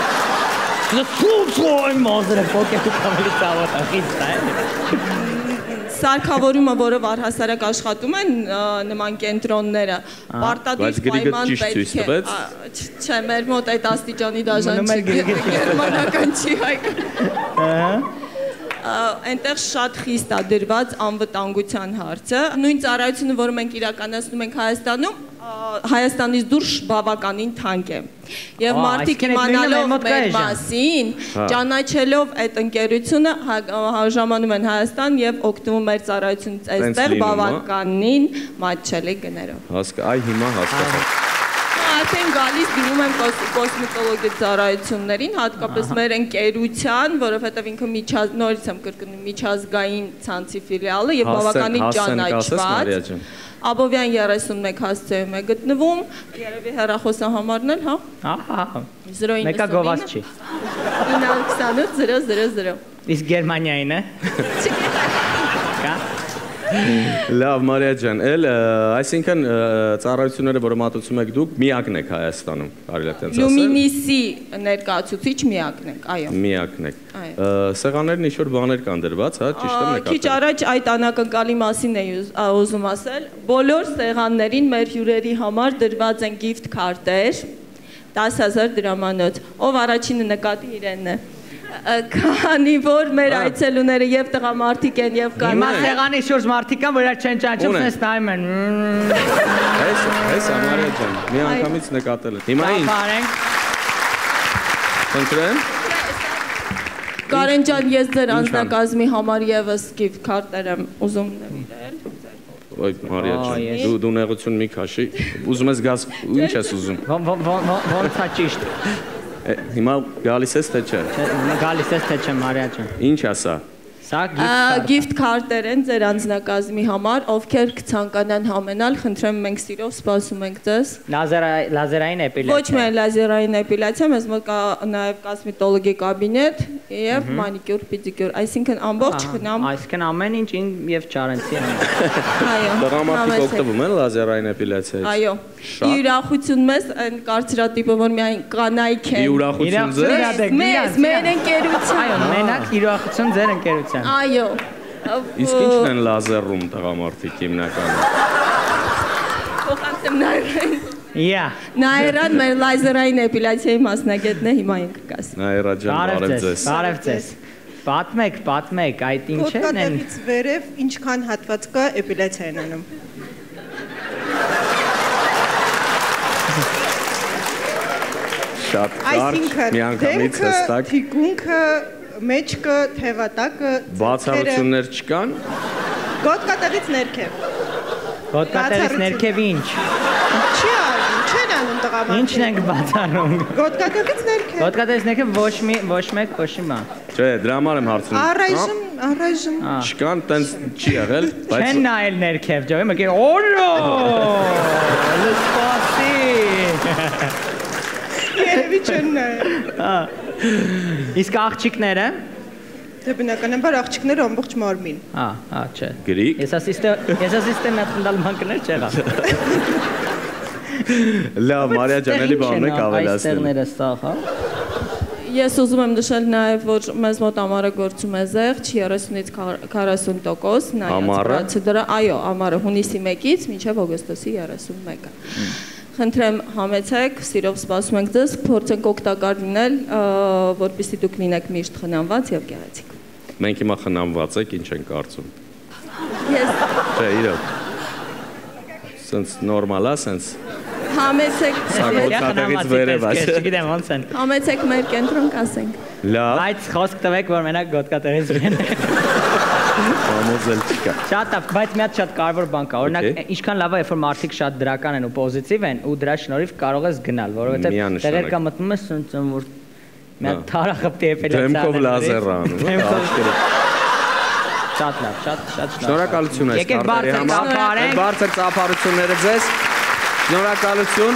Սարքավորումը, որը առհասարակ աշխատում են նման կենտրոնները, պարտադիր պայման պետք է։ Չէ, մեր մոտ այդ աստիճանի դաժան չի, գերմանական չի հայկական։ Այնտեղ շատ խիստ է դրված անվտանգության հարցը։ Նույն ծառայությունը, որը մենք իրականացնում ենք Հայաստանում, Հայաստանից դուրս բավականին թանկ է։ Եվ մարդիկ իմանալով մեր մասին, ճանաչելով այդ ընկերությունը, ժամանում են Հայաստան եւ օգտվում մեր ծառայությունից այստեղ բավականին մատչելի գներով։ Այ հիմա հասկացա։ Արդեն գալիս դիմում եմ կոսմետոլոգի ծառայություններին, հատկապես մեր ընկերության, որովհետև ինքը նորից եմ կրկնում միջազգային ցանցի ֆիլիալը եւ բավականին ճանաչված։ Աբովյան 31 հասցեում է գտնվում, երևի հեռախոսահամարն էլ, հա։ Ահա։ Մեկա գովաց չի։ 928 000։ Իսկ Գերմանիային է։ Կա։ Լավ, Մարիա ջան, այսինքն ծառայությունները, որը մատուցում եք դուք, միակն եք Հայաստանում, կարելի է տենց ասել։ Լումինիսի ներկայացուցիչ միակն եք, այո։ Միակն եք։ Սեղաններն ինչ-որ բաներ կան դրված, հա, ճիշտ եմ նկատել։ Քիչ առաջ այդ անակնկալի մասին էի ուզում ասել։ Բոլոր սեղաններին մեր հյուրերի համար դրված են gift քարտեր 10000 դրամանոց։ Ով առաջինը նկատի իրենն է։ Քանի որ մեր այցելուները եւ տղամարդիկ են եւ կանայք։ Հիմա սեղանի շուրջ մարդիկ կան, որ չեն ճանաչում, sense նայում են։ Էս Մարիա ջան, մի անգամից նկատել եմ։ Հիմա ինչ։ Խնդրեմ։ Կարեն ջան, ես ձեր անձնակազմի համար եւս gift քարտեր եմ ուզում նվիրել։ Ոյ Մարիա ջան, դու նեղություն մի քաշի։ Ուզում ես գազ, ինչ ես ուզում։ Ոնց է ճիշտ։ Հիմա գալիս ես թե չէ։ Գալիս ես թե չէ Մարիա ջան։ Ինչ ասա։ Սա gift քարտեր են ձեր անձնակազմի համար, ովքեր կցանկանան համենալ, խնդրեմ մենք սիրով սպասում ենք ձեզ։ Լազերային էպիլյացիա։ Ոչ միայն լազերային էպիլյացիա, մեզ մոտ կա նաև կոսմետոլոգի կաբինետ, եւ մանիկյուր, պեդիկյուր, այսինքն ամբողջ խնամ։ Այսինքն ամեն ինչ եւ Չարենցի են։ Այո։ Դրամատիկ օգտվում են լազերային էպիլյացիայից։ Այո։ Ի ուրախություն մեզ այն կարծրատիպը, որ միայն կանայք են։ Ի ուրախություն ձեզ։ Մեր ընկերության։ Այո, մենակ ի ուրախություն ձեր ընկերության։ Այո։ Իսկ ի՞նչն են լազերում տղամարդիկ հիմնականում։ Փոխանցեմ Նայրան։ Yeah։ Նայրան մեր լազերային էպիլյացիայի մասնագետն է, հիմա ինքը կասի։ Նայրա ջան, բարև ձեզ։ Բարև ձեզ։ Պատմեք, այդ ինչ են։ Կոկատեղից վերև ինչքան հատված կա էպիլյացիա են անում։ Շատ կարճ, միանգամից հստակ։ Թիկունքը, մեջքը, թևատակը, բացառություններ չկան։ Գոտկատեղից ներքև։ Գոտկատեղից ներքև ինչ։ Չեն անում տղամարդիկ։ Ինչն ենք բացառում։ Գոտկատեղից ներքև։ Գոտկատեղից ներքև ոչ մեկ ոչ մի։ Չէ, դրա համար եմ հարցնում։ Առայժմ։ Չկան, տենց չի եղել, բայց չեն նայել ներքև, ջա, իմը կեր օրո։ Լսպասի։ Երևի չեն նայել։ Իսկ աղջիկները։ Դե բնականաբար աղջիկները ամբողջ մարմին։ Չէ։ Գրիկ։ Ես ասիստեմ մատնդալ մանկներ չեղա։ Լավ, Մարիա ջան, էլի բան եք ավելացնել։ Այստեղները սաղ, հա։ Ես ուզում եմ նշել նաև, որ մեզ մոտ ամառը գործում է զեղչ 30-ից 40%, նայած պրոցեդուրա, այո, ամառը հունիսի 1-ից մինչև օգոստոսի 31-ը։ Խնդրեմ համեցեք, սիրով սպասում ենք ձեզ, փորձենք օգտակար լինել, որպեսզի դուք լինեք միշտ խնամված եւ գեղեցիկ։ Մենք հիմա խնամված ենք, ինչ ենք կարծում։ Ես Չէ, իրոք։ Սենց նորմալ է, սենց։ Համեցեք, Գոտկատեղից վերև, չգիտեմ ոնց են։ Համեցեք մեր կենտրոն կասենք։ Լավ։ Բայց խոսք տվեք, որ մենակ գոտկատեղից վերև։ Համոզել չկա։ Շատ լավ, բայց մի հատ շատ կարևոր բան կա։ Օրինակ, ինչքան լավ է, երբ որ մարդիկ շատ դրական են ու պոզիտիվ են, ու դրա շնորհիվ կարող ես գնալ, որովհետև տեղեր կա մտնում ես սենց որ մի հատ թարախպտի էպիլյացիա։ Դեմքով լազեր անում, աչքերը։ Շատ լավ, շատ շնորհակալություն այս կարտերի համար։ Բարձր ծափարությունները ձեզ։ Շնորհակալություն։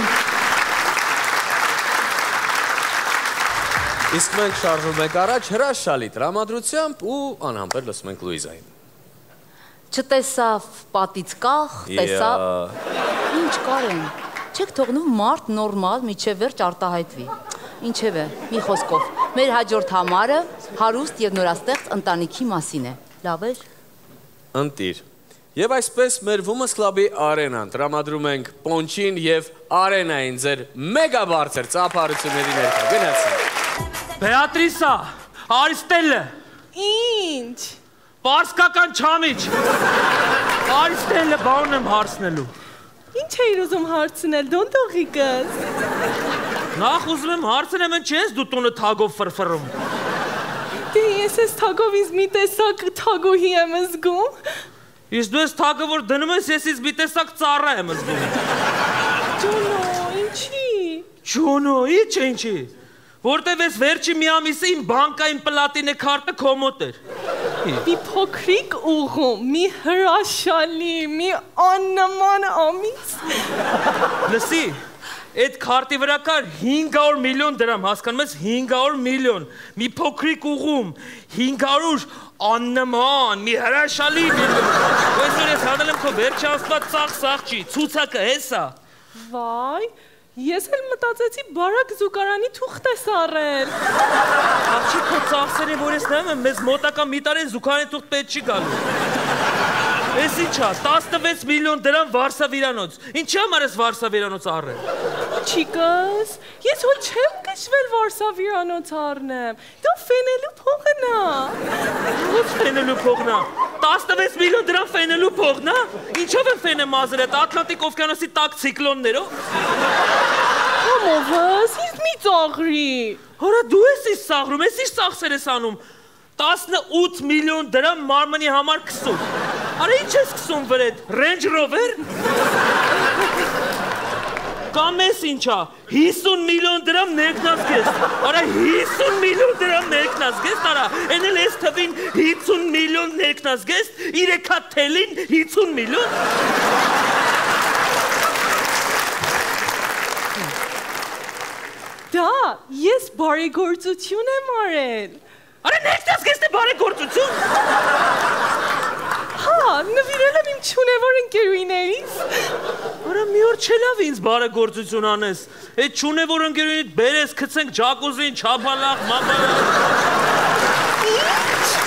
Իսկ մենք շարժվում ենք առաջ հրաշալի տրամադրությամբ ու անհամբեր լսում ենք Լուիզային։ Չտեսավ պատից կախ, տեսավ։ Ինչ կարեն։ Չեք թողնում մարդ նորմալ միջև վերջ արտահայտվի։ Ինչև է, մի խոսքով, մեր հաջորդ համարը հարուստ և նորաստեղծ ընտանիքի մասին է։ Լավ էր։ Ընտիր։ Եվ այսպես մեր Women's Club-ի արենան տրամադրում ենք Պոնչին և Արենային ձեր մեգաբարձր ծափարությունների ներքա։ Գնացինք։ Բեատրիսա, Արիստելը։ Ինչ։ Պարսկական չամիչ։ Արիստելը բանն եմ հարցնելու։ Ինչ էիր ուզում հարցնել, դոնդողիկս։ Նախ ուզում եմ հարցնեմ, ինչ ես դու տունը թագով ֆրֆռում։ Դե ես ես թագով ինձ մի տեսակ թագուհի եմ զգում։ Իսկ դու ես թագը որ դնում ես, ես ինձ մի տեսակ ծառա եմ զգում։ Ջոնո, ինչի։ Ջոնո, ինչի։ Որտև ես վերջի մի ամիսը իմ բանկային պլատինե քարտը քո մոտ էր։ Մի փոքրիկ ուղում, մի հրաշալի, մի աննման ամիս։ Լսի, այդ քարտի վրա կար 500 միլիոն դրամ, հասկանում ես 500 միլիոն, մի փոքրիկ ուղում, 500 աննման, մի հրաշալի միլիոն։ Այսօր ես հանել եմ քո վերջի աստված ծախ չի, ցուցակը հեսա։ Վայ, ես էլ մտածեցի բարակ զուգարանի թուղթ ես առել։ Աղջի քո ծախսերին, որ ես նայում եմ, մեզ մոտակա մի տարի զուգարանի թուղթ պետք չի գալու։ Էս ինչա, 16 միլիոն դրամ Վարշավիրանոց։ Ինչի համար ես Վարշավիրանոց առել։ Չիկս, ես հոչ չեմ կշվել Վարշավիրանոց առնեմ։ Դա ֆենելու փողն է։ Ո՞ց ֆենելու փողն է։ 16 միլիոն դրամ ֆենելու փողն է։ Ինչով են ֆենը մազել այդ Ատլանտիկ օվկիանոսի տակ ցիկլոններով։ Համովս, ինձ մի ծաղրի։ Հորա դու ես իս ծաղրում, ես իս ծախսեր ես անում։ 18 միլիոն դրամ մարմնի համար քսում։ Արա ինչ ես քսում վրեդ, Range Rover։ Կամ ես ինչա, 50 միլիոն դրամ ներքնազգեստ, արա 50 միլիոն դրամ ներքնազգեստ, արա, են էլ ես թվին 50 միլիոն ներքնազգեստ, 3 հատ թելին 50 միլիոն։ Դա, ես բարեգործություն եմ արել։ Արա նեքտես կեստե բարեգործություն։ Հա, նվիրել եմ իմ չունևոր ընկերուհիներից։ Արա մի օր չելավ ինձ բարեգործություն անես։ Այդ չունևոր ընկերուհինիդ բերես, գցենք ջակուզին, չափալախ, մապալախ։ Ինչ։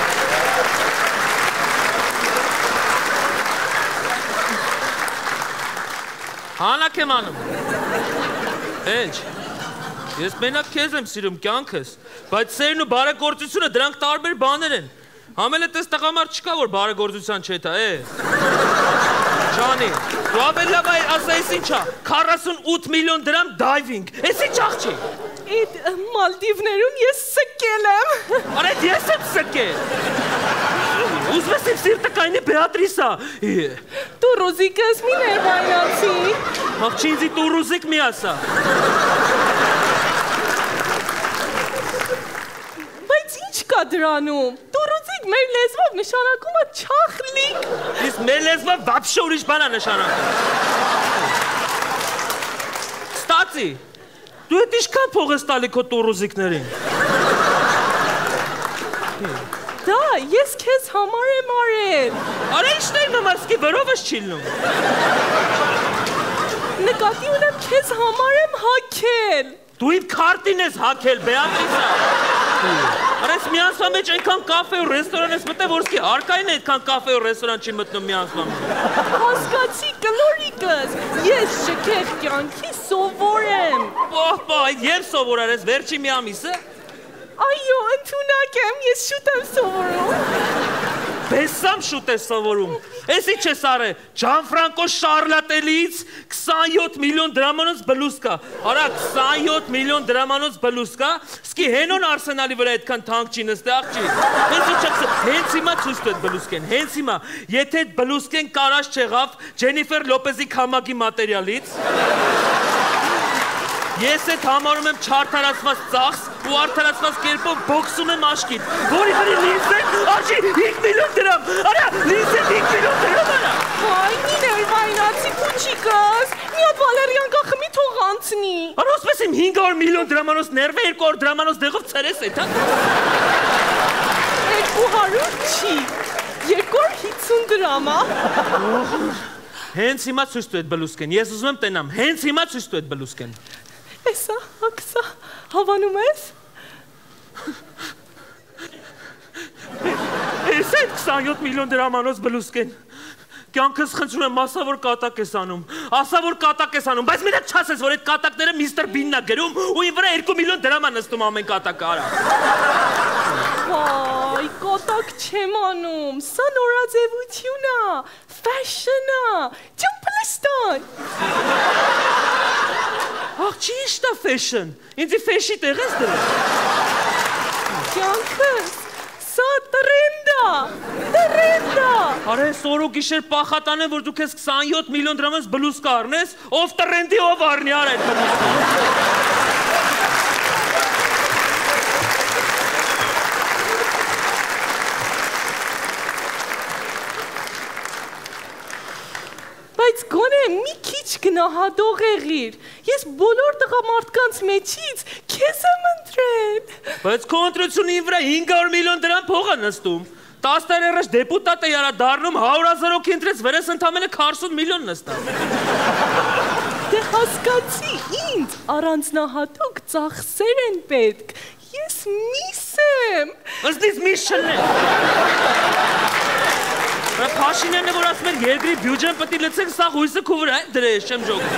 Հանակ եմ անում։ Ինչ։ Ես մենակ քեզ եմ սիրում կյանքս, բայց սերն ու բարեգործությունը դրանք տարբեր բաներ են։ Համել էդ տղամարդ չկա, որ բարեգործության չետա, Ջանի, դու ավելի լավ ասայիս ինչա, 48 միլիոն դրամ դայվինգ, ես ինչ աղջի։ Այդ Մալդիվներում ես սկել եմ։ Արա ես եմ սկել։ Ուզում ես իմ սիրտը կայնի Բեատրիսա։ Դու ռուզիկս մի ներվայնացի։ Աղջի ինձի դու ռուզիկ մի ասա։ Բայց ինչ կա դրանում։ Դու ռուզիկ մեր լեզվով նշանակում է չախլիկ։ Իսկ մեր լեզվով վաբշե ուրիշ բան է նշանակում։ Ստացի, դու էդ իշքան փող ես տալի քո տու ռուզիկներին։ Դա, ես քեզ համար եմ արել։ Արա ինչն եմ ասկի վրով ես չիլնում։ Նկատի ունեմ քեզ համար եմ հագել։ Դու իմ քարտին ես հագել, Բեատրիսա։ Արա ես մի անցվա մեջ այնքան կաֆե ու ռեստորան ես մտել, որ սկի արկային է այդքան կաֆե ու ռեստորան չի մտնում մի անցվա մեջ։ Հասկացի կլորիկս, ես շքեղ կյանքի սովոր եմ։ Պահ, երբ սովոր ես, վերջի մի ամիսը։ Այո, ընդունակ եմ, ես շուտ եմ սովորում։ Բեսամ շուտ ես սովորում։ Ես ինչ ես արել, Ջանֆրանկո Շարլատելից 27 միլիոն դրամանոց բլուսկա։ Արա 27 միլիոն դրամանոց բլուսկա, սկի հենոն Արսենալի վրա այդքան թանկ չի նստի աղջի։ Ես ինչ ես, հենց հիմա ցույց տու այդ բլուսկեն, հենց հիմա, եթե այդ բլուսկեն կարած չեղավ Ջենիֆեր Լոպեզի քամակի մատերիալից, ես այդ համարում եմ չարդարացված ծախս ու արդարացված կերպով բոքսում եմ աշկիտ, որի վրի լինզեն աշի 5 միլիոն դրամ, արա, լինզեն 5 միլիոն դրամ արա։ Այ, մի ներվայնացի կուչիկս, մի հատ վալերյան կախմի թող անցնի։ Արա ոսպես իմ 500 միլիոն դրամանոց ներվե 200 դրամանոց դեղով ծերես էտ, հա։ 200 չի, 250 դրամ, հա։ Հենց հիմա ցույց տու այդ բլուսկեն, ես ուզում եմ տենամ, հենց հիմա ցույց տու այդ բլուսկեն։ Էսա, ակսա, հավանում ես։ Ես այդ 27 միլիոն դրամանոց բլուսկեն։ Կյանքս խնդրում եմ, ասա որ կատակ ես անում, ասա որ կատակ ես անում, բայց մենակ չասես, որ այդ կատակները միստր Բինն է գրում ու իմ վրա 2 միլիոն դրամ է նստում ամեն կատակը, արա։ Վայ, կատակ չեմ անում, սա նորաձևություն է, ֆեշն է, ճմպլստան։ Աղջի իշտ է ֆեշն, ինձի ֆեշի տեղ ես դրել։ Կյանքս, սա տրենդ է, տրենդ է։ Արա ես օր ու գիշեր պախատան է, որ դու քեզ 27 միլիոն դրամից բլուսկա առնես, ով տրենդի ով առնի արա այդ բլուսկա։ Բայց գոնե մի քիչ գնահատող եղիր, ես բոլոր տղամարդկանց մեջից քեզ եմ ընտրել։ Բայց քո ընտրությունն իմ վրա 500 միլիոն դրամ փող է նստում, 10 տարի առաջ դեպուտատ է յարա դառնում, 100,000 հոգի ընտրեց, վերես ընդամենը 40 միլիոն նստավ։ Դե հասկացի, ինձ առանձնահատուկ ծախսեր են պետք, ես միս եմ։ Ըստ ինձ միս չլնե։ Փաշինյանն է, որ ասում էր երկրի բյուջեն պետք է լցեք, սա հույսը քո վրա է դրել, չեմ ջոկում։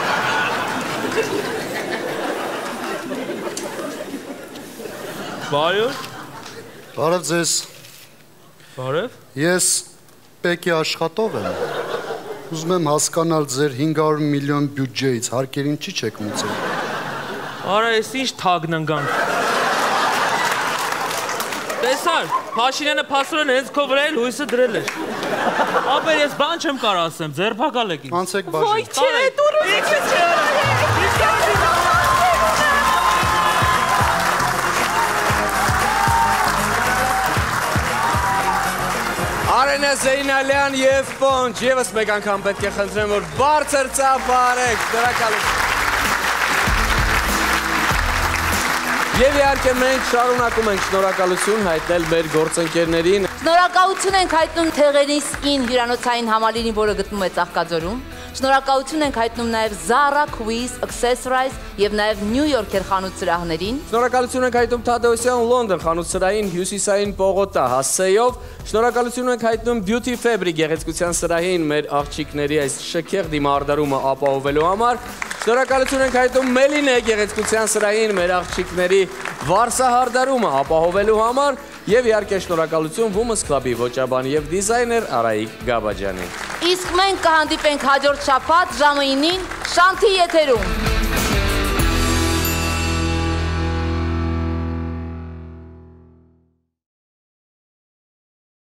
Բարև։ Բարև ձեզ։ Բարև։ Ես պեկի աշխատող եմ։ Ուզում եմ հասկանալ ձեր 500 միլիոն բյուջեից հարկերին չի չեք մուծել։ Արա, ես ինչ թագննգանք։ Տեսար, Փաշինյանը փաստորեն հենց քո վրա էլ հույսը դրել էր։ Ապեր ես բան չեմ կարող ասեմ, ձերբակալ եք ինձ։ Անցեք բաժին։ Ոյ չէ, դու ռուզիկը չէ։ Արենա Զեյնալյան և Պոնչ, եվս մեկ անգամ պետք է խնդրեմ, որ բարձր ծափ արեք, դրակալություն։ Եվ իհարկե մենք շարունակում ենք շնորհակալություն հայտնել մեր գործընկերներին։ Շնորհակալություն ենք հայտնում Թեղերի Skin հյուրանոցային համալիրին, որը գտնվում է Ծաղկաձորում։ Շնորհակալություն ենք հայտնում նաև Zara, Quiz, Accessorize եւ նաև New Yorker խանութ սրահներին։ Շնորհակալություն ենք հայտնում Թադեոսյան Լոնդոն խանութ սրահին հյուսիսային պողոտա հասցեով։ Շնորհակալություն ենք հայտնում Beauty Fabric գեղեցկության սրահին մեր աղջիկների այս շքեղ դիմարդարումը ապահովելու համար։ Շնորհակալություն ենք հայտնում Մելինե գեղեցկության սրահին մեր աղջիկների վարսահարդարումը ապահովելու համար եւ իհարկե շնորհակալություն Women's Club-ի ոճաբան եւ դիզայներ Արայիկ Գաբաջյանին։ Իսկ մենք կհանդիպենք հաջորդ շաբաթ ժամը 9-ին Շանթի եթերում։